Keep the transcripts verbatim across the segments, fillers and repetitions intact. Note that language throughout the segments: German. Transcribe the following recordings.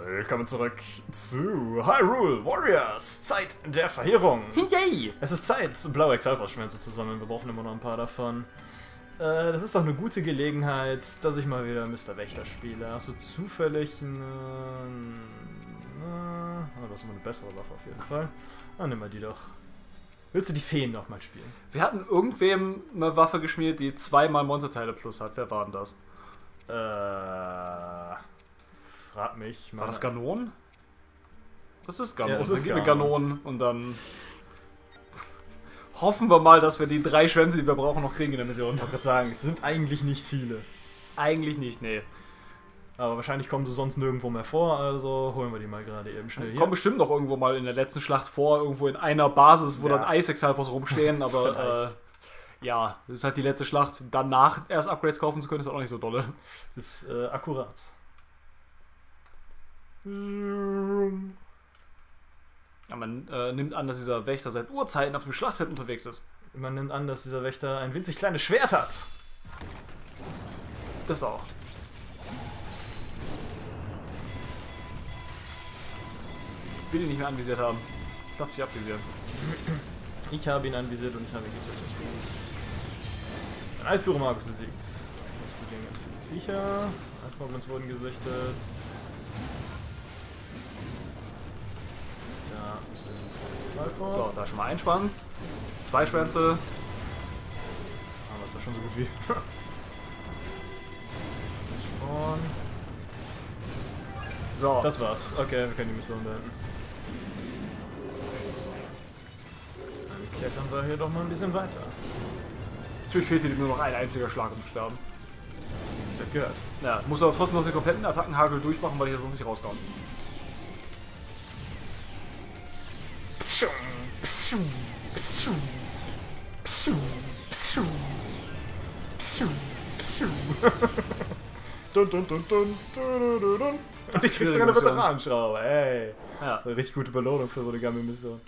Willkommen zurück zu Hyrule Warriors, Zeit der Verheerung. Yay! Es ist Zeit, blaue Exalfos-Schwänze zu sammeln, wir brauchen immer noch ein paar davon. Äh, das ist auch eine gute Gelegenheit, dass ich mal wieder Mister Wächter spiele. Hast du zufällig eine... Oh, das ist immer eine bessere Waffe auf jeden Fall. Dann nimm mal die doch. Willst du die Feen noch mal spielen? Wir hatten irgendwem eine Waffe geschmiert, die zweimal Monsterteile plus hat. Wer war denn das? Äh... Frag mich. War das Ganon? Das ist Ganon. Ja, das ist dann gib mir Ganon. Ganon und dann hoffen wir mal, dass wir die drei Schwänze, die wir brauchen, noch kriegen in der Mission. Ich wollte gerade sagen, es sind eigentlich nicht viele. Eigentlich nicht, nee. Aber wahrscheinlich kommen sie sonst nirgendwo mehr vor, also holen wir die mal gerade eben schnell hier. Kommt bestimmt noch irgendwo mal in der letzten Schlacht vor, irgendwo in einer Basis, wo Ja. dann Eis-Exalfos rumstehen, aber Vielleicht. äh, ja, das ist halt die letzte Schlacht. Danach erst Upgrades kaufen zu können, ist auch nicht so dolle. Ist äh, akkurat. Ja, man äh, nimmt an, dass dieser Wächter seit Urzeiten auf dem Schlachtfeld unterwegs ist. Man nimmt an, dass dieser Wächter ein winzig kleines Schwert hat. Das auch. Ich will ihn nicht mehr anvisiert haben. Ich glaube, ich abvisieren. Ich habe ihn anvisiert und ich habe ihn getötet. Ein Eispyromagus besiegt. Jetzt besiegen ganz viele Viecher. Eismoblins wurden gesichtet. Da sind Exalfos. So, da schon mal ein Schwanz. Zwei Schwänze. Aber ist doch schon so gut wie. Spawn. So. Das war's. Okay, wir können die Mission beenden. Dann klettern wir hier doch mal ein bisschen weiter. Natürlich fehlt dir nur noch ein einziger Schlag, um zu sterben. Das hat gehört. Ja, muss aber trotzdem noch den kompletten Attackenhagel durchmachen, weil ich das sonst nicht rauskomme. Dun, dun, dun, dun, dun, dun, dun. Und ich krieg sogar eine Veteranenschraube, ey. Ja. Das ist eine richtig gute Belohnung für so eine Gamme-Mission.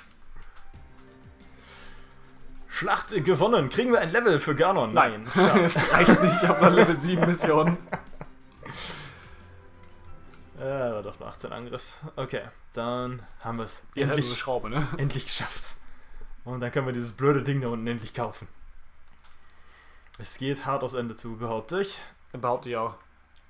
Schlacht gewonnen. Kriegen wir ein Level für Ganon? Nein, Schade. es reicht nicht auf einer Level sieben Mission. Ja, war doch nur achtzehn Angriff. Okay, dann haben wir es Ihr hättet endlich, eine Schraube, ne? endlich geschafft. Und dann können wir dieses blöde Ding da unten endlich kaufen. Es geht hart aufs Ende zu, behaupte ich. Behaupte ich auch.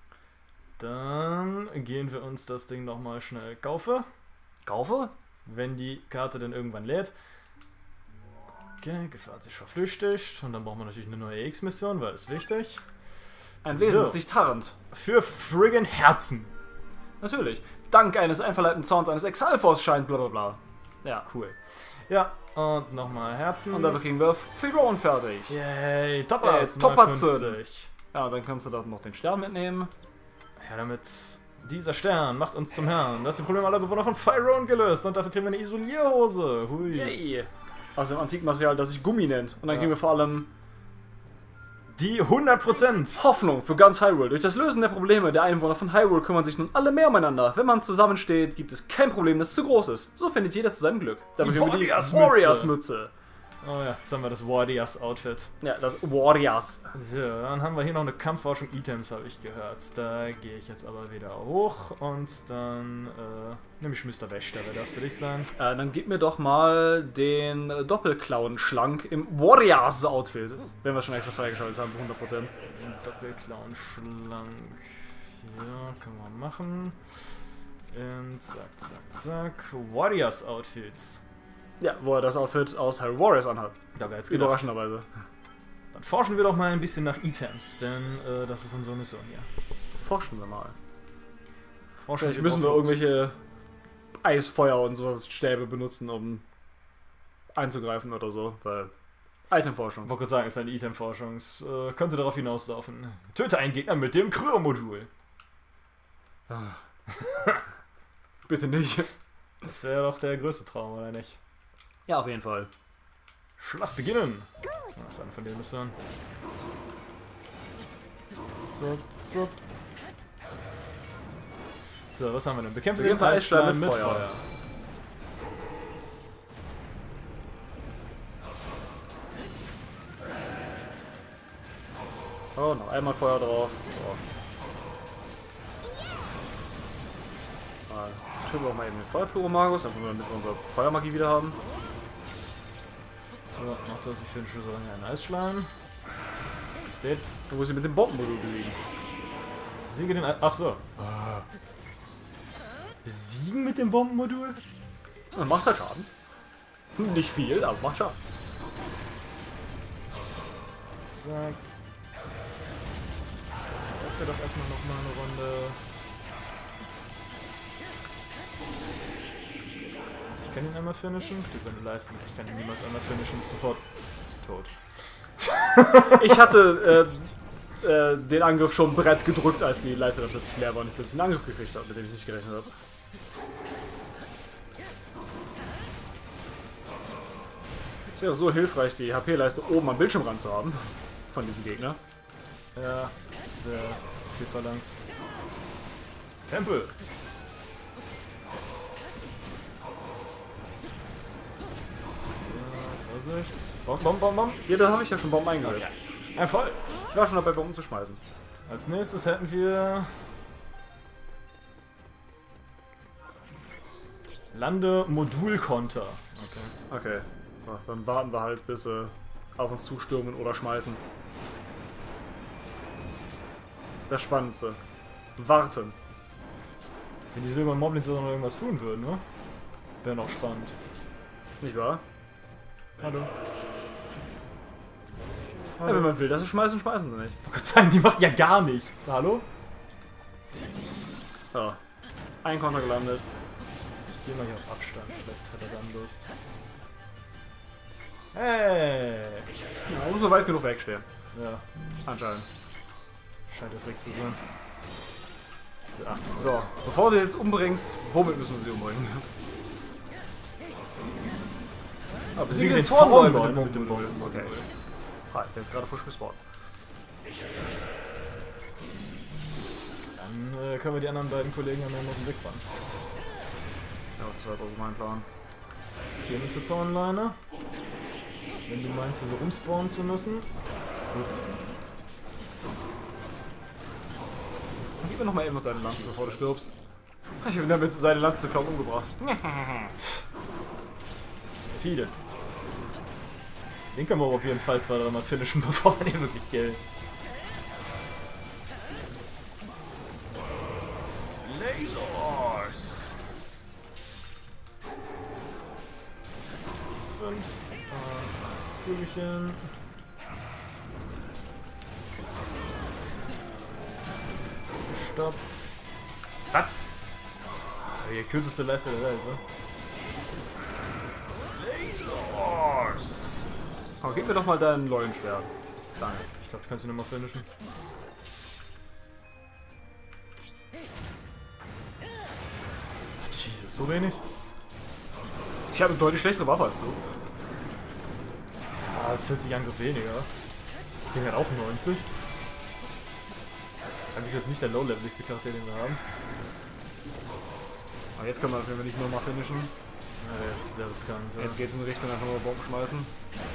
Dann gehen wir uns das Ding nochmal schnell kaufen. Kaufe? Wenn die Karte dann irgendwann lädt. Okay, Gefahr hat sich verflüchtigt. Und dann brauchen wir natürlich eine neue X-Mission, weil das ist wichtig. Ein So. Wesen, das sich tarnt. Für friggin' Herzen. Natürlich. Dank eines einverleibten Zorns eines Exalfos scheint bla bla bla. Ja. Cool. Ja, und nochmal Herzen. Und dafür kriegen wir Firon fertig. Yay, Topaz, Yay, mal Topazen. fünfzig. Ja, und dann kannst du da noch den Stern mitnehmen. Ja, damit dieser Stern macht uns zum Herrn. Das ist das Problem aller Bewohner von Fyron gelöst und dafür kriegen wir eine Isolierhose. Hui. Yay. Aus dem antiken Material, das sich Gummi nennt. Und dann Ja. kriegen wir vor allem Die hundert Prozent. Hoffnung für ganz Hyrule. Durch das Lösen der Probleme der Einwohner von Hyrule kümmern sich nun alle mehr umeinander. Wenn man zusammensteht, gibt es kein Problem, das zu groß ist. So findet jeder zu seinem Glück. Dafür Die kriegen wir die Warriors-Mütze. Warriors-Mütze. Oh ja, jetzt haben wir das Warriors-Outfit. Ja, das Warriors. So, dann haben wir hier noch eine Kampfforschung-Items, habe ich gehört. Da gehe ich jetzt aber wieder hoch und dann äh, nehme ich Mister Wächter, wäre das für dich sein? Äh, dann gib mir doch mal den Doppelklauen-Schlank im Warriors-Outfit. Wenn wir schon extra freigeschaltet haben, für hundert Prozent. Doppelklauen schlank. Ja, können wir machen. Und zack, zack, zack. Warriors-Outfits. Ja, wo er das Outfit aus Hyrule Warriors anhat. Da wäre jetzt gedacht. Überraschenderweise. Dann forschen wir doch mal ein bisschen nach Items, denn äh, das ist unsere Mission hier. Forschen wir mal. Forschen Vielleicht müssen wir irgendwelche Eisfeuer und so Stäbe benutzen, um einzugreifen oder so, weil Itemforschung. Ich wollte gerade sagen, es ist eine Itemforschung. Es äh, könnte darauf hinauslaufen. Töte einen Gegner mit dem Kryo-Modul. Bitte nicht. Das wäre doch der größte Traum, oder nicht? Ja, auf jeden Fall. Schlacht beginnen! Das ist eine von den Missionen. So, so. So, was haben wir denn? Bekämpfe den Eisschleim mit Feuer. Feuer. Oh, noch einmal Feuer drauf. Äh, töten wir auch mal eben den Feuerpyromagus, einfach nur damit wir unsere Feuermagie wieder haben. So, macht das. Ich finde schon so lange einen Eisschleim. Ist dead. Du musst ihn mit dem Bombenmodul besiegen. Besiege den. Ach so. Ah. Besiegen mit dem Bombenmodul? Ja, macht halt Schaden. Nicht viel, aber macht Schaden. Zack. Das ist ja doch erstmal noch mal eine Runde. Also ich kann ihn einmal finishen. Sie seine Leisten. Ich kann ihn niemals einmal finishen. Ist sofort tot. Ich hatte äh, äh, den Angriff schon bereits gedrückt, als die Leiste dann plötzlich leer war und ich plötzlich einen Angriff gekriegt habe, mit dem ich nicht gerechnet habe. Es wäre so hilfreich, die H P-Leiste oben am Bildschirmrand zu haben. Von diesem Gegner. Ja, das wäre zu viel verlangt. Tempel! Ja, Vorsicht. Bomb, Bomb, Bomb, Bomb. Hier, da habe ich ja schon Bomben eingesetzt. Okay. Erfolg! Ich war schon dabei, Bomben zu schmeißen. Als nächstes hätten wir... Lande-Modul-Konter. Okay. Okay. Ja, dann warten wir halt, bis sie auf uns zustürmen oder schmeißen. Das Spannendste. Warten. Wenn die Silber Moblins noch irgendwas tun würden, ne? Wäre noch spannend. Nicht wahr? Hallo. Ja, wenn man will, dass sie schmeißen, schmeißen sie nicht. Oh Gott sei Dank, die macht ja gar nichts. Hallo? Ja. Ein Konter gelandet. Ich geh mal hier auf Abstand, vielleicht hat er dann Lust. Hey! Ja, muss nur weit genug wegstehen. Ja, Anscheinend. scheint das weg zu sein. Ach, So, bevor du jetzt umbringst, womit müssen wir sie umbringen? Ah, besiege den Zornlord mit dem, mit dem Bomben. Okay. Hi, der ist gerade frisch gespawnt. Dann äh, können wir die anderen beiden Kollegen am Ende noch wegbannen. Ja, das war jetzt auch mein Plan. Hier ist der Zornliner. Wenn du meinst, hier so rumspawnen zu müssen. Gib mir noch mal eben noch deine Lanze, bevor du stirbst. Ich habe damit seine Lanze zu Clown umgebracht. Viele. Den können wir aber auf jeden Fall zwei, dreimal finishen, bevor wir den wirklich killen. Lasers! Fünf. Äh, Kügelchen. Gestoppt. Was? Die kürzeste Leiste der Welt, ne? Lasers! Oh, gib mir doch mal dein Leuenschwert. Danke. Ich glaube, ich kann sie nochmal finishen. Jesus, so wenig? Ich habe eine deutlich schlechtere Waffe als du. Ah, vierzig Angriff weniger. Das Ding hat auch neunzig. Das ist jetzt nicht der low-leveligste Charakter, den wir haben. Aber jetzt können wir auf jeden Fall nicht nur mal finishen. Ja, jetzt ist sehr riskant. Ja. Jetzt geht es in Richtung einfach nur Bomben schmeißen.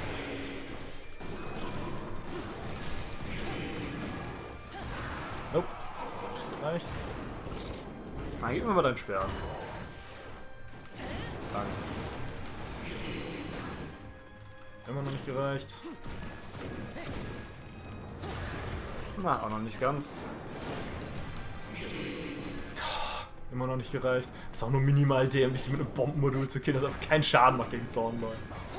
Nope. Reicht's. Na, gib mir mal dein Schwert. Danke. Immer noch nicht gereicht. Na, auch noch nicht ganz. Immer noch nicht gereicht. Ist auch nur minimal dämlich, die mit einem Bombenmodul zu killen, das einfach keinen Schaden macht gegen Zornlord.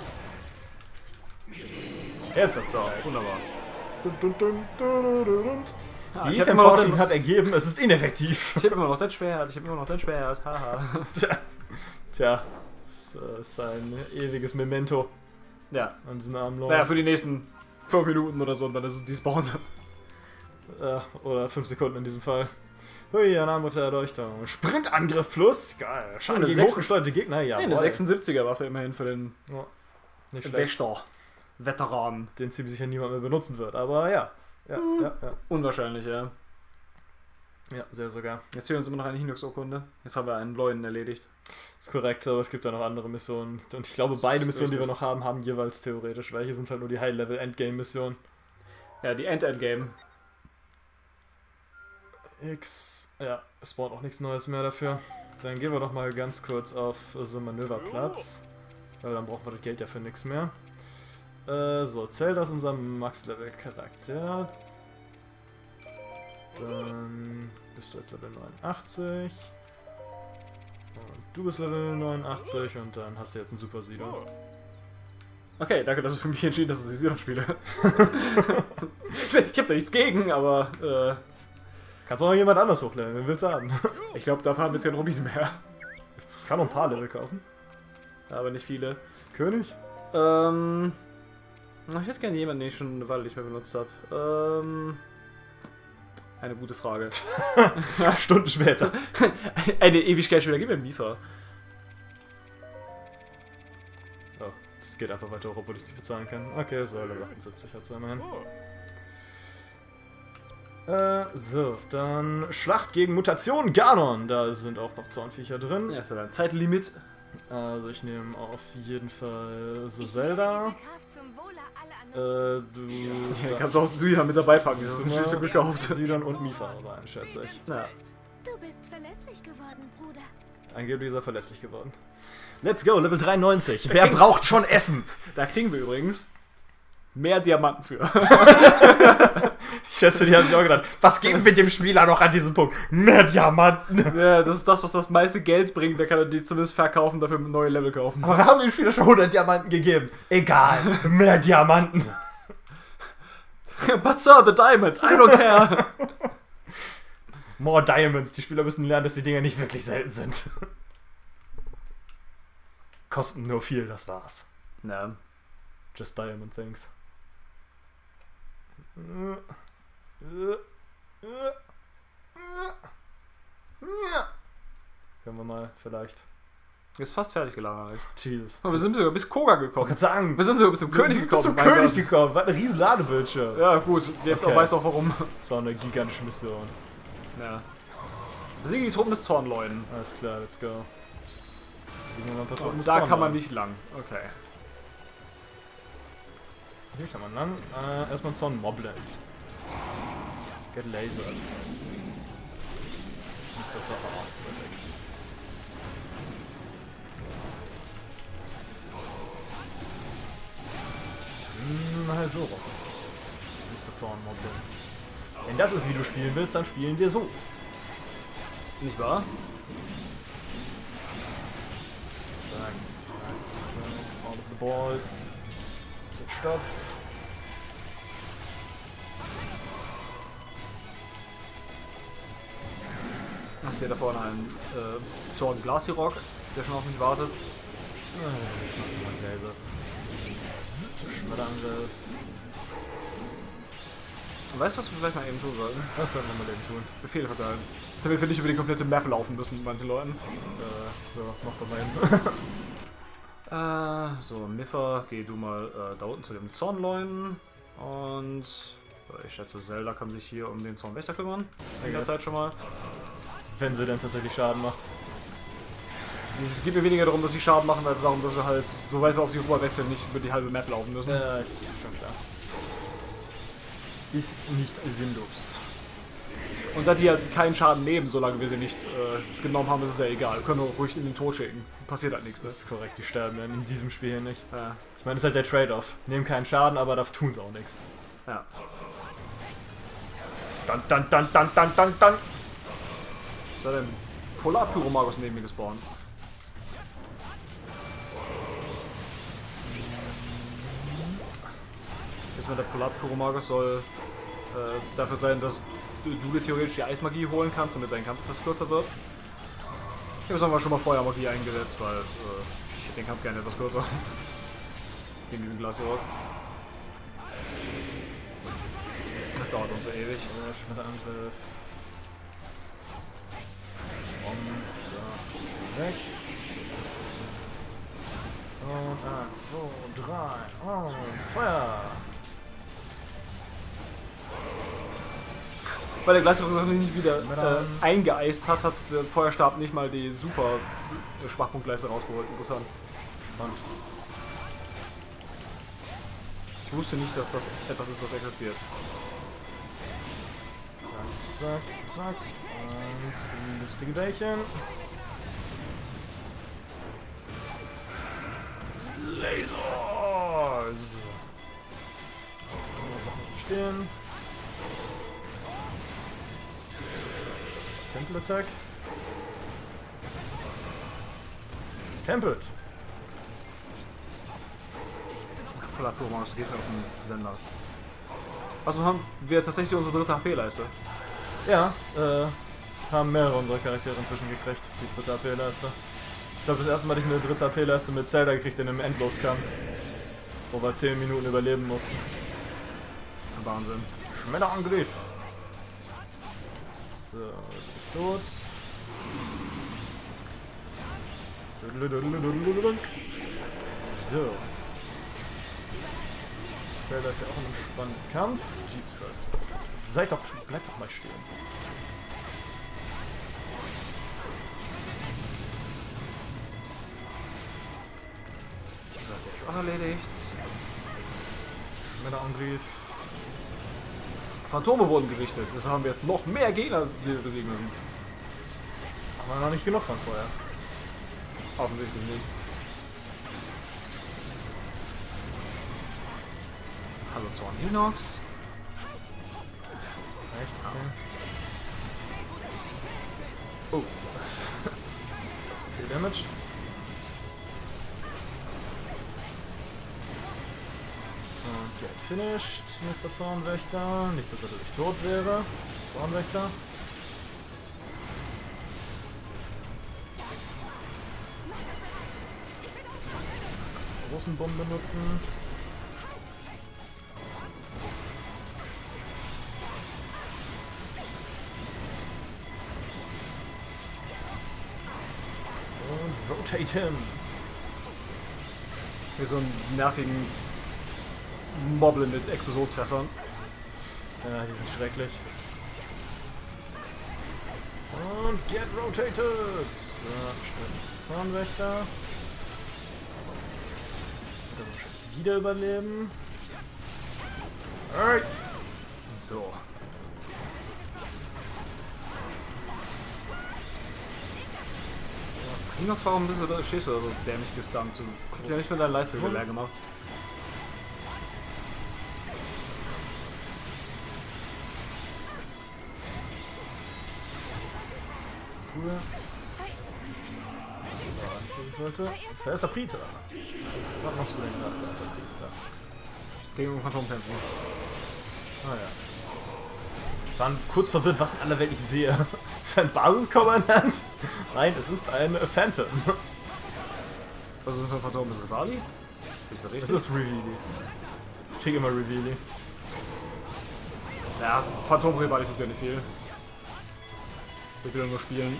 Jetzt hat's So, gereicht. wunderbar. Dun, dun, dun, dun, dun, dun, dun. Ah, Die ich hab immer noch Item-Forschung den- hat ergeben, es ist ineffektiv. Ich habe immer noch dein Schwert, ich habe immer noch dein Schwert, haha. Tja, tja, das ist ein ewiges Memento Ja, an diesen armen Lord. naja, für die nächsten fünf Minuten oder so und dann ist es despawned. Ja, oder fünf Sekunden in diesem Fall. Hui, ein Angriff der Erleuchtung. Sprintangriff plus. Geil. Schaden Eine gegen sechs- hochgesteuerte Gegner. Ja, Nee, eine sechsundsiebziger Waffe immerhin für den Ja, nicht schlecht. Wächter. Veteran. Den ziemlich sicher niemand mehr benutzen wird. Aber ja. Ja, Hm. ja, ja. Unwahrscheinlich, ja. Ja, sehr sogar. Jetzt fehlt uns immer noch eine Hinox-Urkunde. Jetzt haben wir einen Leuen erledigt. Ist korrekt, aber es gibt da noch andere Missionen. Und ich glaube, beide Missionen, die wir noch haben, haben jeweils theoretisch. Welche sind halt nur die High-Level-Endgame-Missionen. Ja, die End-Endgame. X. Ja, es spawnt auch nichts Neues mehr dafür. dann gehen wir doch mal ganz kurz auf so einen Manöverplatz. Weil dann brauchen wir das Geld ja für nichts mehr. Äh, so, Zelda ist unser Max-Level-Charakter. Dann bist du jetzt Level neunundachtzig. Und du bist Level neunundachtzig und dann hast du jetzt einen Super Sido. Okay, danke, dass du für mich entschieden hast, dass ich Sido spiele. Ich hab da nichts gegen, aber äh, kannst auch noch jemand anders hochleveln, wen willst du haben? Ich glaube, dafür haben wir jetzt keine Rubine mehr. Ich kann noch ein paar Level kaufen. Aber nicht viele. König? Ähm. Ich hätte gerne jemanden, den ich schon eine Weile nicht mehr benutzt habe. Ähm. Eine gute Frage. Stunden später. Eine Ewigkeit später. Gib mir Mifa. Oh, es geht einfach weiter hoch, obwohl ich es nicht bezahlen kann. Okay, so, Level achtundsiebzig hat es immerhin. Äh, so, dann Schlacht gegen Mutation Ganon. Da sind auch noch Zaunviecher drin. Ja, ist ja ein Zeitlimit. Also ich nehme auf jeden Fall so Zelda. Äh, du... Ja, kannst auch Sidon mit dabei packen, das ist nicht so gut gekauft. Sidon und Mifa rein, schätze ich. Ja. Du bist verlässlich geworden, Bruder. Angeblich ist er verlässlich geworden. Let's go, Level dreiundneunzig. Wer braucht schon Essen? Da kriegen wir übrigens mehr Diamanten für. Ich schätze, die haben sich auch gedacht, was geben wir dem Spieler noch an diesem Punkt? Mehr Diamanten! Ja, das ist das, was das meiste Geld bringt. Da kann er die zumindest verkaufen, dafür neue Level kaufen. Aber wir haben dem Spieler schon hundert Diamanten gegeben. Egal, mehr Diamanten. But sir, the diamonds, I don't care. More Diamonds. Die Spieler müssen lernen, dass die Dinger nicht wirklich selten sind. Kosten nur viel, das war's. Ja. Just Diamond Things. Können wir mal vielleicht. Ist fast fertig gelagert. Jesus. Oh, wir sind sogar bis Koga Ich gekommen. kann sagen, Wir sind sogar bis zum König bis gekommen. zum mein König Gott. gekommen. Was ein riesen Ladebildschirm. Ja, gut. Jetzt Okay. auch weißt du auch warum. So eine gigantische Mission. Ja. Besiege die Truppen des Zornleuten. Alles klar, let's go. Besiegen wir mal ein paar Truppen Oh, des da kann man Zornleuten. nicht lang. Okay. Hier kann man lang. Äh, erstmal einen Zorn moblen. Get lasered. Mister Zorn aus. Hm, halt so rum. Mister Zorn moblen. Wenn das ist, wie du spielen willst, dann spielen wir so. Nicht wahr? Zack, zack, zack. All of the balls. Wird stoppt. Ich sehe da vorne einen äh, Zorn Glasirock, der schon auf mich wartet. Ah, jetzt machst du mal Lasers. Schmetterangriff. Und weißt du, was wir vielleicht mal eben tun sollten? Was sollten wir mal eben tun? Befehle verteilen. Damit wir nicht über die komplette Map laufen müssen mit manchen Leuten. Äh, so, mach doch mal hin. Äh, so, Miffa, geh du mal äh, da unten zu dem Zornleuten. Und äh, ich schätze, Zelda kann sich hier um den Zornwächter kümmern. In der Yes. Zeit schon mal. Wenn sie denn tatsächlich Schaden macht. Es geht mir weniger darum, dass sie Schaden machen, als darum, dass wir halt, sobald wir auf die Ruhe wechseln, nicht über die halbe Map laufen müssen. Ja, ich, schon klar. Ist nicht sinnlos. Und da die ja keinen Schaden nehmen, solange wir sie nicht äh, genommen haben, ist es ja egal. Wir können auch ruhig in den Tod schicken. Passiert halt nichts, ne? Das ist korrekt, die sterben dann in diesem Spiel hier nicht. Ja. Ich meine, das ist halt der Trade-off. Nehmen keinen Schaden, aber dafür tun sie auch nichts. Ja. Dann, dann, dann, dann, dann, dann, dann. Ist da denn Polar-Pyromagus neben mir gespawnt? Jetzt mal der Polar-Pyromagus soll äh, dafür sein, dass du, du dir theoretisch die Eismagie holen kannst, damit dein Kampf etwas kürzer wird. Ich habe aber schon mal Feuermagie eingesetzt, weil äh, ich hätte den Kampf gerne etwas kürzer. Gegen diesen Glasirock. Das dauert uns so ewig. Äh, Schmetterangriff. Und so, weg. Und eins, zwei, drei. Und Feuer. Weil der Glasirock noch nicht wieder Madame. äh, eingeeist hat, hat der Feuerstab nicht mal die super äh, Schwachpunktleiste rausgeholt. Interessant. Spannend. Ich wusste nicht, dass das etwas ist, das existiert. Zack, zack, zack. Und lustige Bällchen. Lasers! Stehen. Temple Attack. Templed. Plattform, geht auf den Sender. Also haben wir jetzt tatsächlich unsere dritte H P-Leiste. Ja, äh, haben mehrere unserer Charaktere inzwischen gekriegt, die dritte H P-Leiste. Ich glaube, das erste Mal hatte ich eine dritte H P-Leiste mit Zelda gekriegt in einem Endloskampf, wo wir zehn Minuten überleben mussten. Wahnsinn. Schmetterangriff. So, du bist tot. So. Zelda ist ja auch ein entspannter Kampf. Jesus Christ. Seid doch, bleibt doch mal stehen. So, der ist auch erledigt. Schmetterangriff. Phantome wurden gesichtet. Das haben wir jetzt noch mehr Gegner, die wir besiegen müssen. Haben wir noch nicht genug von vorher. Offensichtlich nicht. Hallo Zorn Hinox. Echt? Okay. Oh. Das ist viel Damage. Okay, finished, Mister Zahnwächter. Nicht, dass er dadurch tot wäre. Zahnwächter. Großen Bomben benutzen. Und rotate him. Wie so einen nervigen Moblin mit Explosionsfässern. Ja, die sind schrecklich. Und get rotated! So, schnell ist der Zahnwächter. Wird er wahrscheinlich wieder überleben. Alright. So. Hinox, warum bist du da, stehst du da so dämlich gestunt? Du hast ja nicht nur deine Leiste leer gemacht. Cool. So, ich wollte. Verester Priester. Was machst du denn gerade, Verester Priester? Gegen Phantomkämpfen. Ah ja. Ich war kurz verwirrt, was in aller Welt ich sehe. Ist ein Basiskommandant? Nein, es ist ein Phantom. Was ist das für ein Phantom? Ist das Rivali? Ist das richtig? Das ist Revealy. Ich krieg immer Revealy. Ja, Phantom Rivali tut ja nicht viel. Ich will nur spielen.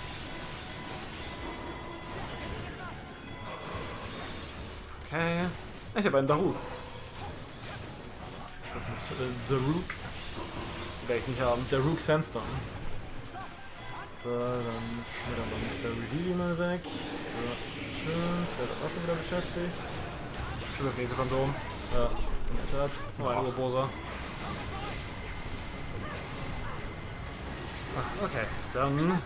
Okay. Ich habe einen Daruk. Mit äh, Daruk. Werde ich nicht haben. Daruk Sandstorm. So, dann schmieren wir Mister Revealy mal weg. So, schön. Ist ja das auch schon wieder beschäftigt. Schon das nächste Phantom. Ja, in der Tat. Oh, ein Urbosa. Okay, dann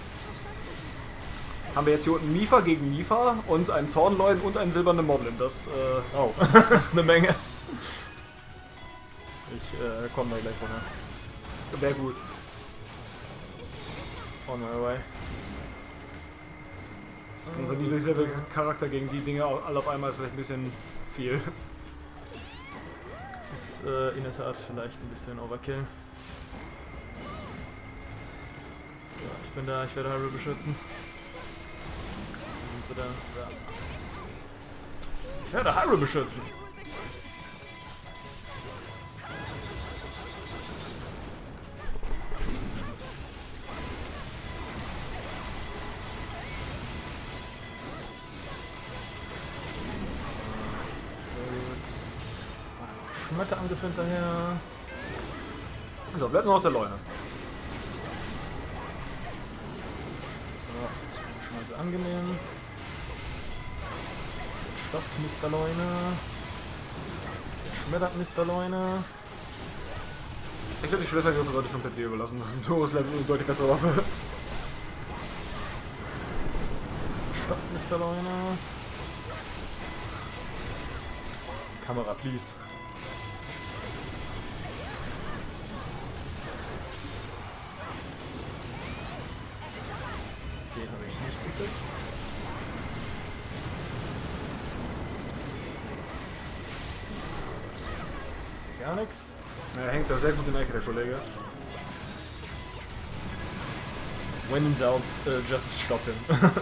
haben wir jetzt hier unten Mifa gegen Mifa und einen Zornleuen und einen silbernen Moblin. Das, äh, Oh, das ist eine Menge. Ich äh, komme da gleich runter. wäre gut. On my way. Unser niedrigster Charakter gegen die Dinge alle auf einmal ist vielleicht ein bisschen viel. Ist äh, in der Tat vielleicht ein bisschen Overkill. Ja, ich bin da, ich werde Hyrule beschützen. Sind sie da? Da. Ich werde Hyrule beschützen. Schmetterangriff hinterher. So, bleibt nur noch der Leune. Ja, das ist schon mal sehr angenehm. Stoppt Mister Leune. Schmettert Mister Leune. Ich glaube, die Schmettergriffe sollte ich komplett dir überlassen. Das ist ein hohes Level und eine deutlich bessere Waffe. Stoppt Mister Leune. Kamera, please. Den habe ich nicht gekriegt. Ist gar nichts. Er hängt da sehr gut in der Ecke, der Kollege. When in doubt, uh, just stop him.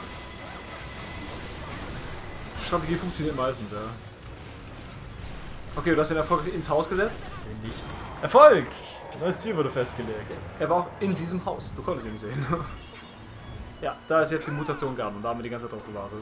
Strategie funktioniert meistens, ja. Okay, du hast den Erfolg ins Haus gesetzt. Ich sehe nichts. Erfolg! Neues Ziel wurde festgelegt. Er war auch in diesem Haus. Du konntest ihn nicht sehen. Ja, da ist jetzt die Mutation gab und da haben wir die ganze Zeit drauf gewartet.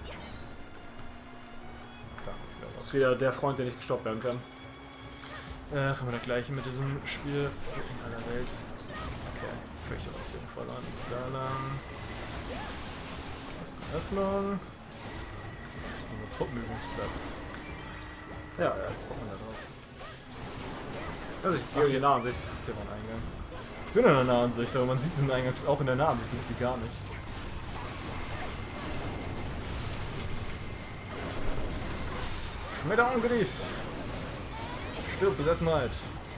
Das ist wieder der Freund, der nicht gestoppt werden kann. Ach, immer das gleiche mit diesem Spiel in aller Welt. Okay, völlig Orientierung verloren. Da lang. Da ist eine Öffnung. Das ist unser Truppenübungsplatz. Ja, ja, guck mal da drauf. Also ich gehe in die Nahansicht. Hier war ein Eingang. Ich bin in der Nahansicht, aber man sieht diesen Eingang auch in der Nahansicht irgendwie gar nicht. Schmetterangriff! Stirb, Besessenheit!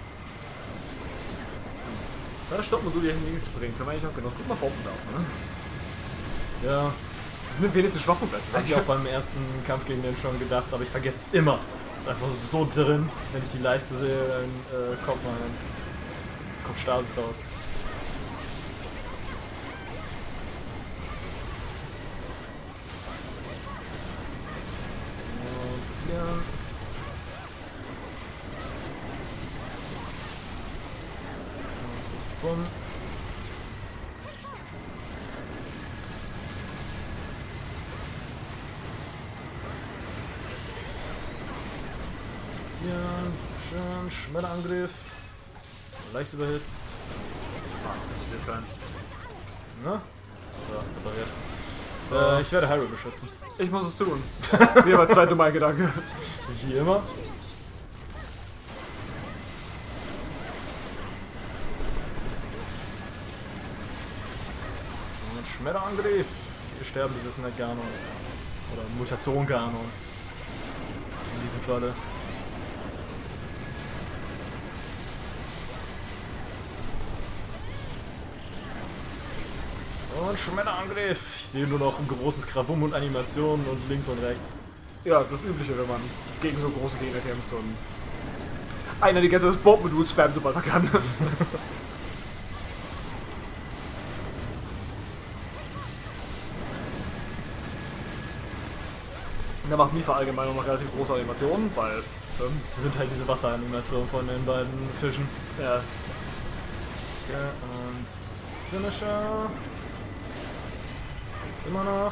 Da das Stoppmodul hier links bringen, können wir eigentlich auch genau. Guck mal, Bomben drauf, ne? Ja, Das nimmt wenigstens Schwachpunktleiste hab ich auch beim ersten Kampf gegen den schon gedacht, aber ich vergesse es immer. Ist einfach so drin, wenn ich die Leiste sehe, dann äh, kommt mein kommt Stasis raus. Und ja. Und bumm. Schön, Schmetterangriff. Leicht überhitzt. Ah, das ist sehr klein. Na? So, repariert. Äh, ich werde Hyrule beschützen. Ich muss es tun. Mir war zwei dumme Gedanke. Wie immer. Und Schmetterangriff. Die sterben besessener Ganon. Oder Mutation Ganon. In diesem Falle. Und Schmetterangriff. Ich sehe nur noch ein großes Krawum und Animationen und links und rechts. Ja, das Übliche, wenn man gegen so große Gegner kämpft und einer die ganze Zeit das Bombenmodul spammt, sobald er kann. Und er macht Mifa allgemein noch relativ große Animationen, weil ähm, Das sind halt diese Wasseranimationen von den beiden Fischen. ja, Okay, und Finisher. Immer noch.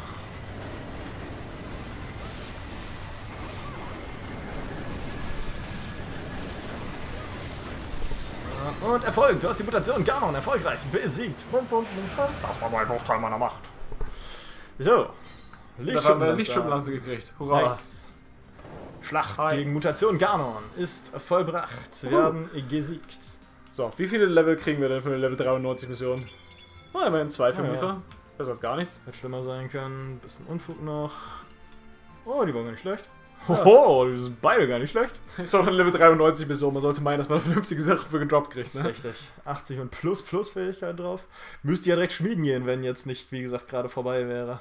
Und Erfolg! Du hast die Mutation Ganon erfolgreich besiegt. Bum, bum, bum, bum. Das war mein Bruchteil meiner Macht. So. da haben wir Lichtschublanze gekriegt. Hurra! Nice. Schlacht Hi. gegen Mutation Ganon ist vollbracht. Wir Uh. haben gesiegt. So, wie viele Level kriegen wir denn für eine Level dreiundneunzig Mission? Na, immerhin zwei für Ja, ja. Mifa. Besser als gar nichts. Hätte schlimmer sein können. Bisschen Unfug noch. Oh, die waren gar nicht schlecht. Hoho, die sind beide gar nicht schlecht. Ist auch eine Level dreiundneunzig Mission. Man sollte meinen, dass man eine vernünftige Sache für gedroppt kriegt, Das ist ne? richtig. achtzig und plus plus Fähigkeit drauf. Müsste ja direkt schmieden gehen, wenn jetzt nicht, wie gesagt, gerade vorbei wäre.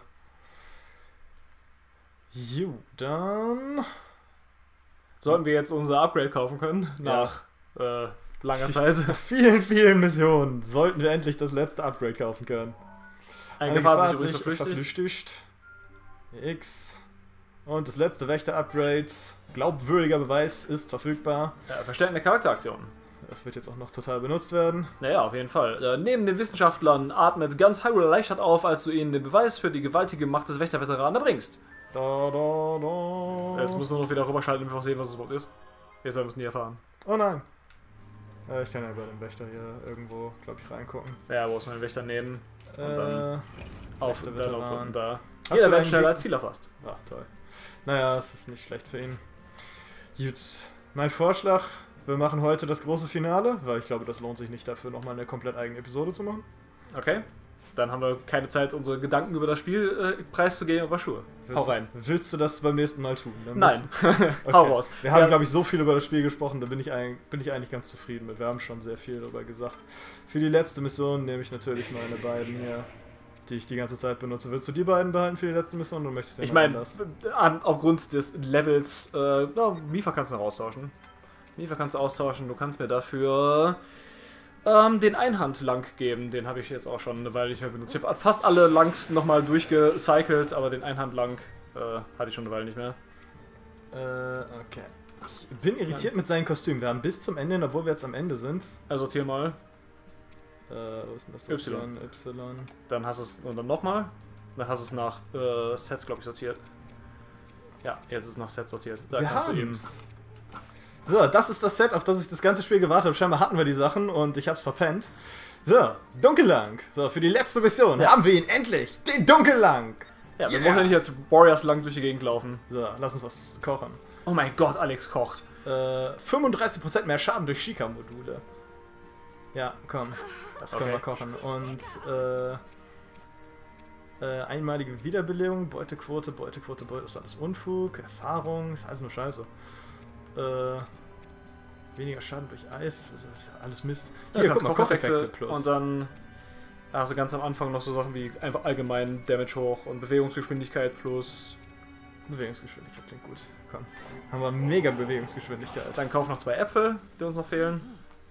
Jo, dann... Sollten wir jetzt unser Upgrade kaufen können? Nach äh, langer Zeit. Vielen, vielen Missionen sollten wir endlich das letzte Upgrade kaufen können. Ein Gefahr sich übrigens Gefahr verflüchtigt. verflüchtigt. X. Und das letzte Wächter-Upgrade. Glaubwürdiger Beweis ist verfügbar. Ja, verstärkende Charakteraktionen. Das wird jetzt auch noch total benutzt werden. Naja, auf jeden Fall. Äh, neben den Wissenschaftlern atmet ganz Hyrule erleichtert auf, als du ihnen den Beweis für die gewaltige Macht des Wächterveteranen erbringst. Da, da, da. Jetzt muss nur noch wieder rüberschalten und einfach sehen, was es überhaupt ist. Jetzt sollen wir es nie erfahren. Oh nein. Äh, ich kann ja bei dem Wächter hier irgendwo, glaube ich, reingucken. Ja, wo ist mein Wächter nehmen? Und dann Äh, auf Wächter dann auf Veteran. und da. Hast Jeder du wird einen schneller Geg- als Ziel erfasst. Ah, toll. Naja, es ist nicht schlecht für ihn. Gut. Mein Vorschlag, wir machen heute das große Finale, weil ich glaube, das lohnt sich nicht dafür, nochmal eine komplett eigene Episode zu machen. Okay. dann haben wir keine Zeit, unsere Gedanken über das Spiel äh, preiszugeben, aber sure. Willst, Hau rein. Willst du das beim nächsten Mal tun? Dann Nein. Okay. Hau raus. Wir haben, Ja. glaube ich, so viel über das Spiel gesprochen, da bin ich, ein, bin ich eigentlich ganz zufrieden mit. Wir haben schon sehr viel darüber gesagt. Für die letzte Mission nehme ich natürlich meine beiden hier, die ich die ganze Zeit benutze. Willst du die beiden behalten für die letzte Mission oder möchtest du Ich jemand meine, anders? aufgrund des Levels, äh, ja, Mifa kannst du noch austauschen. Mifa kannst du austauschen, du kannst mir dafür ähm, den Einhand-Lang geben. Den habe ich jetzt auch schon eine Weile nicht mehr benutzt. Ich habe fast alle Langs nochmal durchgecycelt, aber den Einhand-Lang äh, hatte ich schon eine Weile nicht mehr. Äh, okay. Ich bin irritiert mit seinen Kostümen. Wir haben bis zum Ende, obwohl wir jetzt am Ende sind. Also sortier mal, Äh, wo ist denn das? Y. Y. dann hast du es, und dann nochmal, dann hast du es nach äh, Sets, glaube ich, sortiert. Ja, jetzt ist es nach Sets sortiert. Da Wir kannst du eben. haben's. So, das ist das Set, auf das ich das ganze Spiel gewartet habe. Scheinbar hatten wir die Sachen und ich hab's verpennt. So, Dunkellang. So, für die letzte Mission Ja. haben wir ihn endlich. Den Dunkellang. Ja, wir Yeah. wollen ja nicht als Warriors lang durch die Gegend laufen. So, lass uns was kochen. Oh mein Gott, Alex kocht. Äh, fünfunddreißig Prozent mehr Schaden durch Shika-Module. Ja, komm. Das können Okay. wir kochen. Und, äh, äh, einmalige Wiederbelebung, Beutequote, Beutequote, Beute, ist alles Unfug, Erfahrung, ist alles nur Scheiße. Äh, weniger Schaden durch Eis, das ist ja alles Mist. Ja, Hier, kannst guck mal, Kocheffekte Kocheffekte plus. und dann hast du ganz am Anfang noch so Sachen wie einfach allgemein Damage hoch und Bewegungsgeschwindigkeit plus. Bewegungsgeschwindigkeit klingt gut. Komm. Haben wir mega Bewegungsgeschwindigkeit. Dann kauf noch zwei Äpfel, die uns noch fehlen.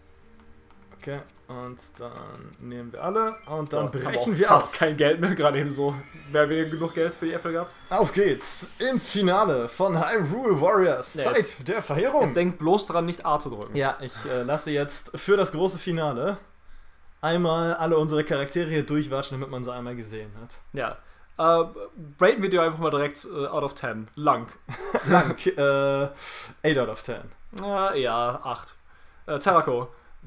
Okay, und dann nehmen wir alle und dann So, haben brechen auch wir fast auf. kein Geld mehr, gerade eben so. Wer wir genug Geld für die Äpfel gehabt? Auf geht's ins Finale von Hyrule Warriors. Ja, Zeit jetzt- der Verheerung. Jetzt denk bloß dran, nicht A zu drücken. Ja, ich äh, lasse jetzt für das große Finale einmal alle unsere Charaktere hier durchwatschen, damit man sie einmal gesehen hat. Ja. Äh, raten wir dir einfach mal direkt äh, out of ten. Lang. Lang, äh, acht out of ten. Äh, ja, acht. Äh, Terraco.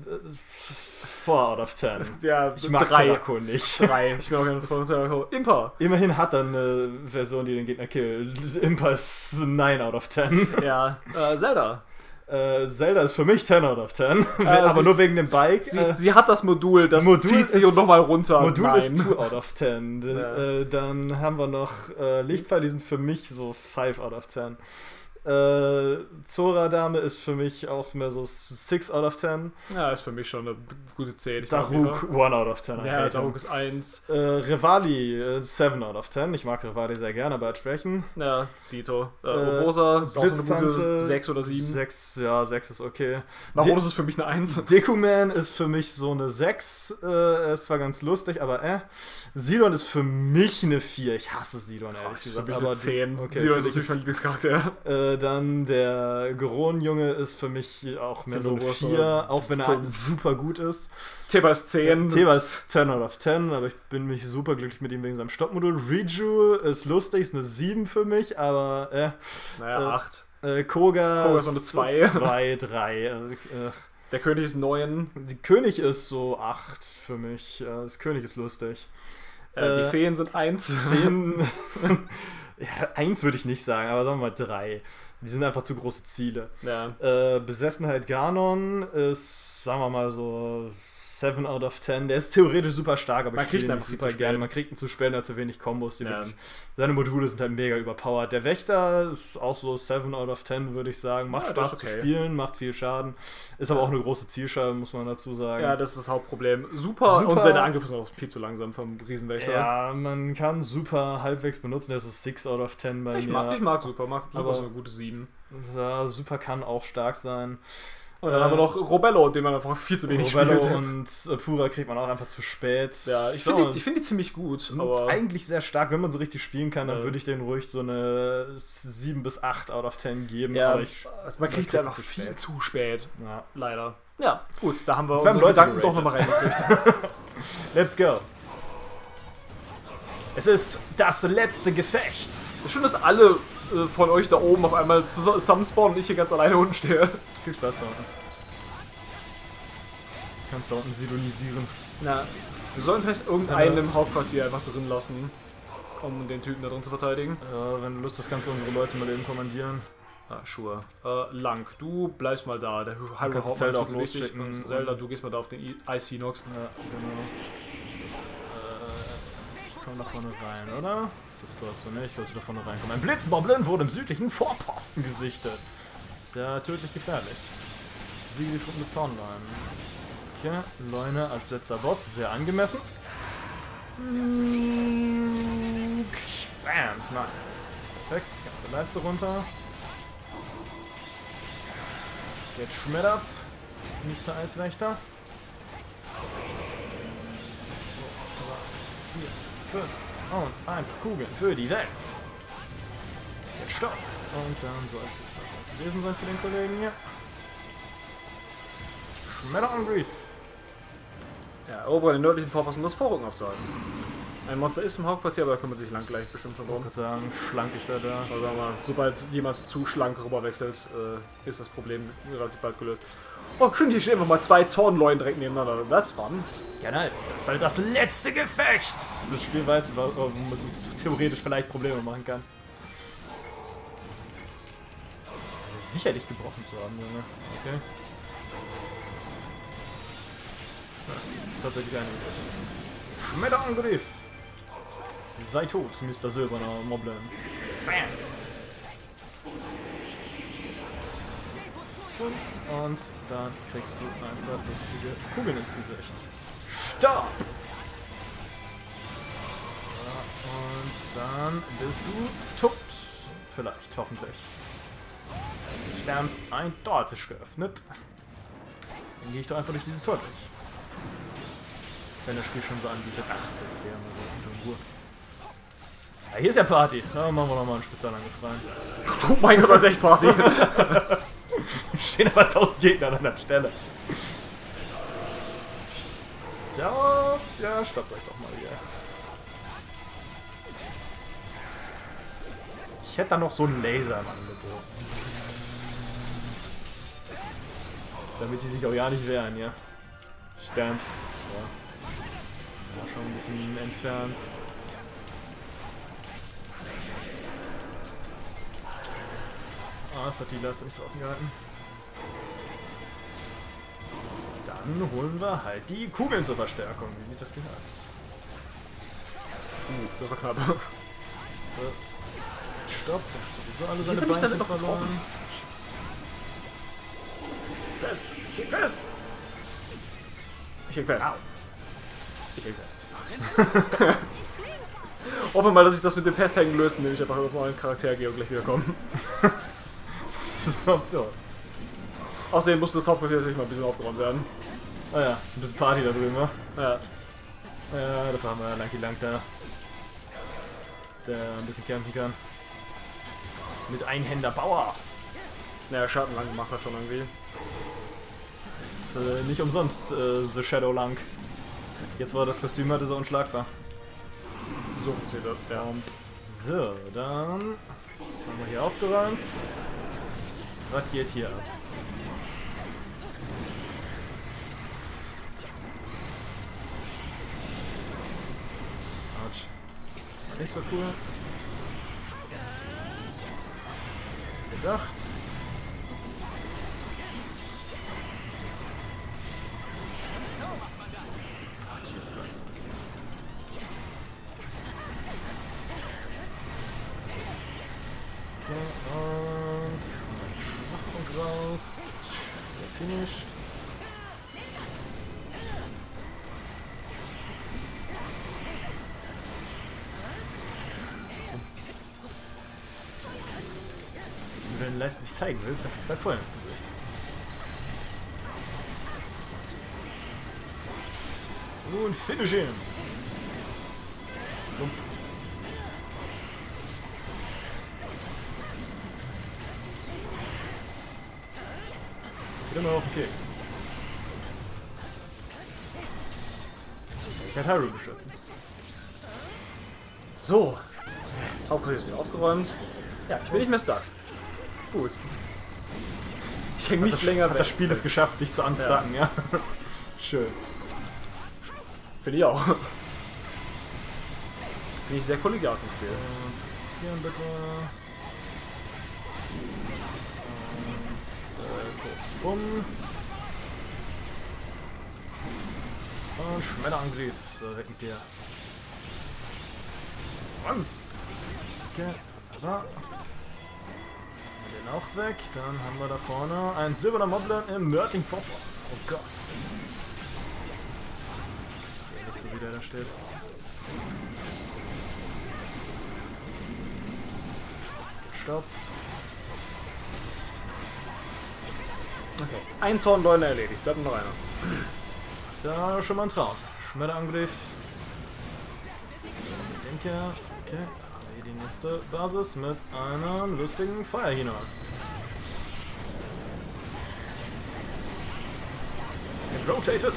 four out of ten. Ja, Ich mag drei. Terraco nicht. Drei. Ich bin auch gerne von Terraco. Impa. Immerhin hat er eine Version, die den Gegner killt. Impa ist neun out of ten. Ja. Äh, Zelda. Äh, Zelda ist für mich ten out of ten. Äh, aber sie nur ist- wegen dem Bike. Sie, äh, sie hat das Modul, das Modul zieht sie ist- und nochmal runter. Modul Nein. ist two out of ten. D- Ja. äh, dann haben wir noch äh, Lichtpfeil, die sind für mich so five out of ten. Äh, Zora-Dame ist für mich auch mehr so six out of ten. Ja, ist für mich schon eine gute zehn. Ich mag Eva. Daruk one out of ten. I Ja, hate him. Daruk ist eins. Äh, Rivali äh, seven out of ten. Ich mag Rivali sehr gerne, aber Schwächen. Ja, Dito. Äh, Äh, Rosa ist auch so eine Blitztante, gute sechs oder sieben. sechs, ja, sechs ist okay. Warum De- ist es für mich eine eins? Dekuman ist für mich so eine sechs. Äh, er ist zwar ganz lustig, aber äh. Sidon ist für mich eine vier. Ich hasse Sidon, ehrlich Ist für gesagt. mich aber eine zehn. Okay, Dito für ist dich natürlich mein Lieblingscharakter. Äh, dann der Geron-Junge ist für mich auch mehr so eine Genobus, vier, oder auch wenn er fünf. super gut ist. Teba ist zehn. Teba ist ten out of ten, aber ich bin mich super glücklich mit ihm wegen seinem Stoppmodul. Riju ist lustig, ist eine sieben für mich, aber äh, Naja, äh, acht. äh, Koga, Koga ist so eine zwei. zwei, drei. Äh, äh, Der König ist neun. die König ist so acht für mich. Äh, das König ist lustig. Äh, Äh, die Feen sind eins. Feen, ja, eins würde ich nicht sagen, aber sagen wir mal drei. Die sind einfach zu große Ziele. Ja. Äh, Besessenheit Ganon ist, sagen wir mal so, seven out of ten. Der ist theoretisch super stark, aber Man ich kriegt spiele ihn ihn nicht einfach viel super zu gerne. spät. Man kriegt ihn zu spät, er hat zu wenig Kombos. Die Ja. wirklich, seine Module sind halt mega überpowered. Der Wächter ist auch so seven out of ten, würde ich sagen. Macht Ja, das Spaß ist okay. zu spielen, macht viel Schaden. Ist aber auch eine große Zielscheibe, muss man dazu sagen. Ja, das ist das Hauptproblem. Super, Super. und seine Angriffe sind auch viel zu langsam vom Riesenwächter. Ja, man kann super halbwegs benutzen. Der ist so six out of ten bei Ich mir. mag, ich mag Super, mag Super Aber- ist eine gute sieben. Ja, super kann auch stark sein. Und dann Äh, haben wir noch Robello, den man einfach viel zu wenig Robello spielt. und äh, Pura kriegt man auch einfach zu spät. Ja, ich So, finde die, ich find die ziemlich gut, sind aber eigentlich sehr stark, wenn man so richtig spielen kann, dann Ja. würde ich denen ruhig so eine sieben bis acht out of ten geben. ja, aber ich, also man kriegt sie kriegt's einfach zu viel spät. zu spät, ja. leider. Ja, gut, da haben wir, Wir haben unsere Leute Gedanken doch geratet. nochmal reingekriegt. Let's go. Es ist das letzte Gefecht. Ist schön, dass alle äh, von euch da oben auf einmal zusammenspawnen und ich hier ganz alleine unten stehe. Viel Spaß da unten. Kannst da unten sidonisieren. Na, wir sollen vielleicht irgendeinen im Hauptquartier einfach drin lassen, um den Typen da drin zu verteidigen. Ja, wenn du Lust hast, kannst du unsere Leute mal eben kommandieren. Ah, sure. Äh, Lang, du bleibst mal da. Der Hyrule kannst Hauptmann Zelda ist viel auch zu wichtig. losschicken. Und Zelda, du gehst mal da auf den I- Ice Phoenix. Ja, genau. komm da vorne rein, oder? Ist das Tor so? Ne, ich sollte da vorne reinkommen. Ein Blitzmoblin wurde im südlichen Vorposten gesichtet. Ist ja tödlich gefährlich. Siege die Truppen des Zornleuen. Okay, Leune als letzter Boss, sehr angemessen. Bams, nice. Perfekt, ganze Leiste runter. Jetzt schmettert. Mister Eiswächter. zwei, drei, vier, fünf und ein paar Kugeln für die Welt. Jetzt stoppt. Und dann sollte es das auch gewesen sein für den Kollegen hier. Schmetterangriff. Ja, erobere den nördlichen Vorposten, um das Vorrücken aufzuhalten. Ein Monster ist im Hauptquartier, aber da kümmert sich lang gleich bestimmt schon Ich drum. würde sagen, schlank ist er da. Also sagen wir mal, sobald jemand zu schlank rüberwechselt, äh, ist das Problem relativ bald gelöst. Oh, schön, hier stehen einfach mal zwei Zornleuen direkt nebeneinander. That's fun. Ja, nice. Das ist halt das letzte Gefecht. Das Spiel weiß, womit es uns theoretisch vielleicht Probleme machen kann. Sicherlich gebrochen zu haben, Junge. Okay. Ja, tatsächlich eine. Schmetterangriff. Sei tot, Mister Silberner Moblin. Bams. Fünf. Und dann kriegst du ein paar lustige Kugeln ins Gesicht. Stopp! Und dann bist du tot. Vielleicht, hoffentlich. Stern ein Tor ist geöffnet. Dann gehe ich doch einfach durch dieses Tor durch. Wenn das Spiel schon so anbietet. Ach, okay, mal so ist mit in Ruhe. Ja, hier ist ja Party. Na, machen wir nochmal einen Spezialangriff rein. Oh mein Gott, das ist echt Party. Stehen aber tausend Gegner an der Stelle. Ja, ja, stoppt euch doch mal hier. Ich hätte da noch so einen Laser im Angebot. Psst. Damit die sich auch ja nicht wehren, ja. Stern. Ja. Ja, schon ein bisschen entfernt. Ah, es hat die Leiste nicht draußen gehalten. Dann holen wir halt die Kugeln zur Verstärkung. Wie sieht das gehört? Uh, das war knapp. Stopp, der hat sowieso alle seine Jetzt hab ich Beinchen dann doch verloren. Schieß. Fest! Ich häng fest! Ich häng fest. Au. Ich häng fest. Hoffe mal, dass ich das mit dem Festhängen löst, indem ich einfach auf einen Charakter gehe und gleich wiederkommen. Das ist eine Option. Außerdem muss das Hauptquartier sich mal ein bisschen aufgeräumt werden. Ah ja, ist ein bisschen Party da drüben, wa? Ja. Ja, dafür haben wir Lanky Lang da. Der ein bisschen kämpfen kann. Mit Einhänder Bauer. Naja, Schattenlang gemacht hat schon irgendwie. Ist äh, nicht umsonst äh, The Shadow Lang. Jetzt, wo er das Kostüm hat, ist er unschlagbar. So funktioniert das, ja. Und so, dann haben wir hier aufgeräumt. Was geht hier ab? Autsch. Das war nicht so cool. Was gedacht. Ah, Jesus Christ. Okay, und Schwachpunkt raus. Der finished. Wenn du den Leisten nicht zeigen willst, dann kriegst du halt Feuer ins Gesicht. Und finish him! Lump. Geht immer auf den Keks. Ich werde Hyrule beschützen. So. Hauptquartier ist wieder aufgeräumt. Ja, ich bin nicht mehr stuck. Gut. Ich häng nicht das, länger hat weg. das Spiel es geschafft, dich zu unstucken, ja. Schön. Finde ich auch. Finde ich sehr kollegial vom Spiel. Und Tieren bitte. Und äh, großes Bumm. Und Schmetterangriff. So, weg mit dir. Rums. Okay, so. Den auch weg. Dann haben wir da vorne ein silberner Moblin im Mörtling Vorpost. Oh Gott. Nicht so wie der da steht. Gestoppt. Okay. Ein Zornleune erledigt. Bleibt noch einer. Das ist ja schon mal ein Traum. Schmetterangriff. Ich denke, okay. Die nächste Basis mit einem lustigen Feuerhinox. It rotated.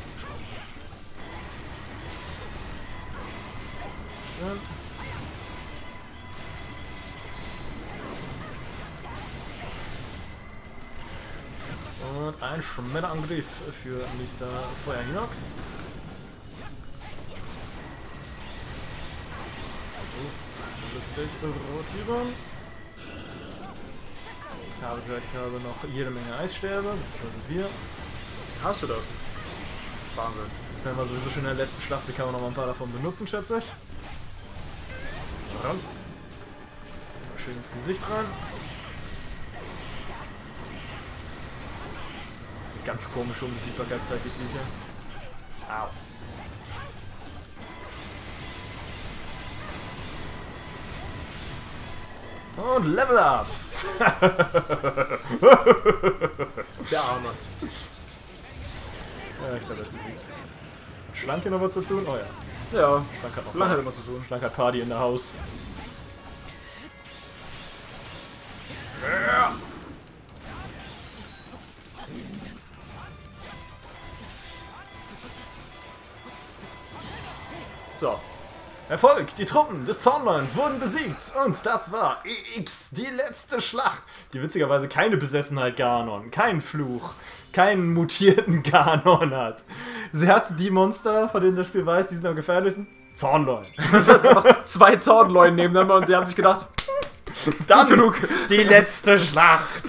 Schön. Und ein Schmetterangriff für Mister Feuerhinox. Lustig rotieren. Ich habe gehört, ich habe noch jede Menge Eissterbe, beziehungsweise wir. Hast du das? Wahnsinn. Wenn wir sowieso schon in der letzten Schlacht, kann man noch mal ein paar davon benutzen, schätze ich. Rums. Schön ins Gesicht rein. Ganz komische Unbesiegbarkeitszeit, die Viecher. Au. Und Level Up! Der Arme. Ja, ich habe das besiegt. Schlank hier noch was zu tun? Oh ja. Ja, Schlank hat noch Schlank hat Party. immer zu tun. Schlank hat Party in der Haus. So. Erfolg! Die Truppen des Zornleuen wurden besiegt! Und das war E X, die letzte Schlacht! Die witzigerweise keine Besessenheit Ganon, keinen Fluch, keinen mutierten Ganon hat. Sie hat die Monster, von denen das Spiel weiß, die sind am gefährlichsten. Zornleuen. Das heißt einfach zwei Zornleuen nebeneinander und die haben sich gedacht, Dann genug! Die letzte Schlacht!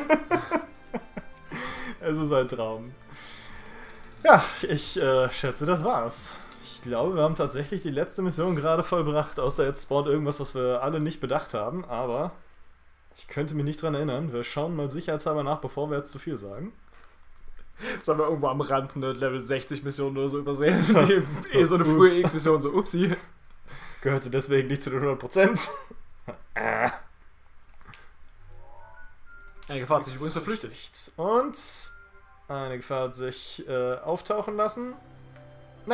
Es ist ein Traum. Ja, ich äh, schätze, das war's. Ich glaube, wir haben tatsächlich die letzte Mission gerade vollbracht, außer jetzt spawnt irgendwas, was wir alle nicht bedacht haben, aber ich könnte mich nicht dran erinnern. Wir schauen mal sicherheitshalber nach, bevor wir jetzt zu viel sagen. sollen wir irgendwo am Rand eine Level sechzig Mission oder so übersehen? Die, eh so eine frühe X-Mission, so upsi. Gehörte deswegen nicht zu den hundert Prozent. äh. Eine Gefahr hat sich übrigens verflüchtet. Und eine Gefahr hat sich äh, auftauchen lassen. Ne.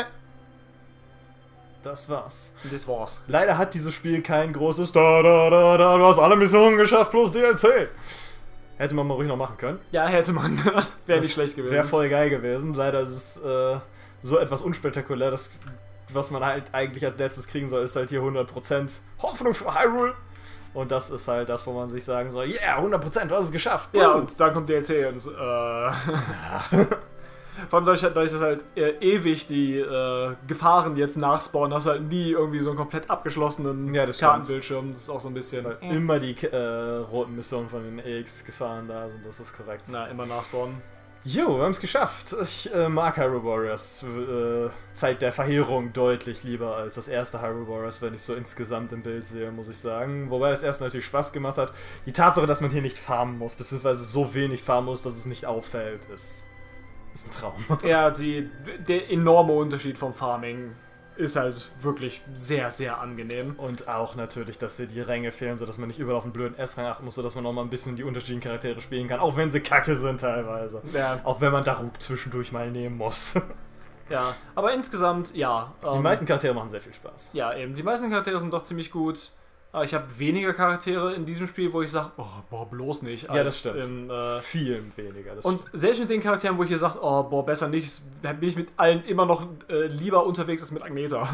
Das war's. Das war's. Leider hat dieses Spiel kein großes da da da da, du hast alle Missionen geschafft plus D L C. Hätte man mal ruhig noch machen können. Ja, hätte man. Wäre nicht schlecht gewesen. Wäre voll geil gewesen. Leider ist es äh, so etwas unspektakulär, das, was man halt eigentlich als letztes kriegen soll, ist halt hier hundert Prozent Hoffnung für Hyrule. Und das ist halt das, wo man sich sagen soll, yeah, hundert Prozent, du hast es geschafft. Ja, Boom. und dann kommt D L C und äh... ja. Vor allem dadurch, dadurch dass halt äh, ewig die äh, Gefahren jetzt nachspawnen, hast du halt nie irgendwie so einen komplett abgeschlossenen ja, das Kartenbildschirm. Das ist auch so ein bisschen... Weil äh. immer die äh, roten Missionen von den E X-Gefahren da sind, das ist korrekt. Na, immer nachspawnen. Jo, wir haben es geschafft. Ich äh, mag Hyrule Warriors. Äh, Zeit der Verheerung deutlich lieber als das erste Hyrule Warriors, wenn ich so insgesamt im Bild sehe, muss ich sagen. Wobei das erste natürlich Spaß gemacht hat. Die Tatsache, dass man hier nicht farmen muss, beziehungsweise so wenig farmen muss, dass es nicht auffällt, ist, ist ein Traum. Ja, die, der enorme Unterschied vom Farming ist halt wirklich sehr, sehr angenehm. Und auch natürlich, dass hier die Ränge fehlen, sodass man nicht überall auf den blöden S-Rang achten muss, sodass man noch mal ein bisschen die unterschiedlichen Charaktere spielen kann, auch wenn sie kacke sind teilweise. Ja. Auch wenn man Daruk zwischendurch mal nehmen muss. Ja, aber insgesamt, ja. Die ähm, meisten Charaktere machen sehr viel Spaß. Ja, eben. Die meisten Charaktere sind doch ziemlich gut. Aber ich habe weniger Charaktere in diesem Spiel, wo ich sage, oh, boah, bloß nicht. Ja, das stimmt. In, äh, Viel weniger. Das und stimmt. selbst mit den Charakteren, wo ich hier sage, oh, boah, besser nicht, bin ich mit allen immer noch äh, lieber unterwegs als mit Agneta.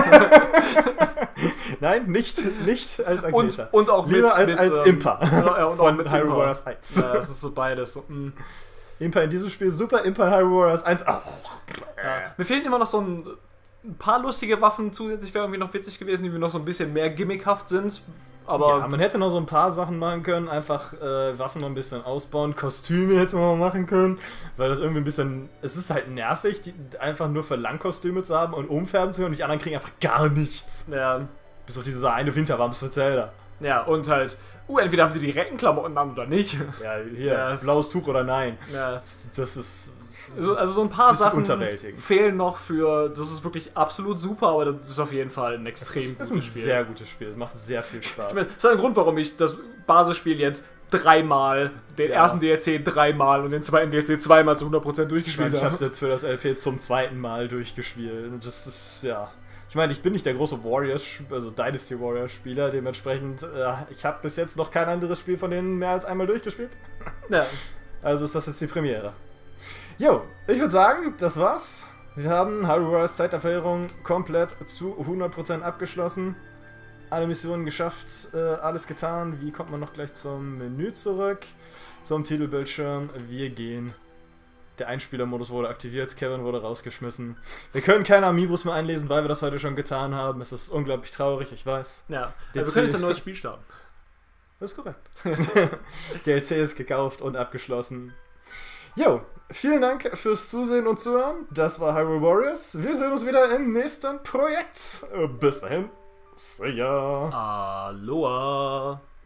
Nein, nicht, nicht als Agneta. Und, und auch lieber mit, als, mit, als ähm, Impa ja, und von auch mit Hyrule Impa. Warriors eins. Ja, das ist so beides. So, mm. Impa in diesem Spiel super, Impa in Hyrule Warriors eins. Oh. Ja. Mir fehlen immer noch so ein, ein paar lustige Waffen zusätzlich, wäre irgendwie noch witzig gewesen, die noch so ein bisschen mehr gimmickhaft sind. Aber ja, man hätte noch so ein paar Sachen machen können, einfach äh, Waffen noch ein bisschen ausbauen, Kostüme hätte man mal machen können, weil das irgendwie ein bisschen, es ist halt nervig, die, einfach nur für Langkostüme zu haben und umfärben zu können und die anderen kriegen einfach gar nichts. ja, Bis auf diese eine Winterwams für Zelda. Ja, und halt, uh, entweder haben sie die Reckenklamotten an oder nicht. Ja, hier, Ja, es- blaues Tuch oder nein. Ja. Das, das ist... Also, also so ein paar Bisschen Sachen unterwältigend. fehlen noch für, das ist wirklich absolut super, aber das ist auf jeden Fall ein extrem Das ist gutes ein Spiel. sehr gutes Spiel. Es macht sehr viel Spaß. Das ist ein Grund, warum ich das Basisspiel jetzt dreimal, den Ja. ersten D L C dreimal und den zweiten D L C zweimal zu hundert Prozent Ich, durchgespielt meine, ich habe es habe. jetzt für das L P zum zweiten Mal durchgespielt. Und das ist, ja... Ich meine, ich bin nicht der große Warriors, also Dynasty Warriors Spieler, dementsprechend, äh, ich habe bis jetzt noch kein anderes Spiel von denen mehr als einmal durchgespielt. Ja. Also ist das jetzt die Premiere. Jo, ich würde sagen, das war's. Wir haben Hyrule Warriors Zeiterfahrung komplett zu hundert Prozent abgeschlossen. Alle Missionen geschafft, äh, alles getan. Wie kommt man noch gleich zum Menü zurück? Zum Titelbildschirm. Wir gehen. Der Einspielermodus wurde aktiviert, Kevin wurde rausgeschmissen. Wir können keine Amiibos mehr einlesen, weil wir das heute schon getan haben. Es ist unglaublich traurig, ich weiß. Ja, Der also wir können jetzt Ziel- ein neues Spiel starten. Das ist korrekt. D L C ist gekauft und abgeschlossen. Jo, vielen Dank fürs Zusehen und Zuhören. Das war Hyrule Warriors. Wir sehen uns wieder im nächsten Projekt. Bis dahin. See ya. Aloha.